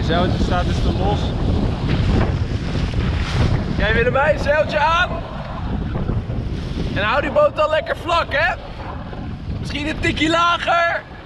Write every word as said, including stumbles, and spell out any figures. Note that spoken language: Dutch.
zeiltje staat dus te los. Jij Willemijn, zeiltje aan. En hou die boot dan lekker vlak, hè? Misschien een tikje lager.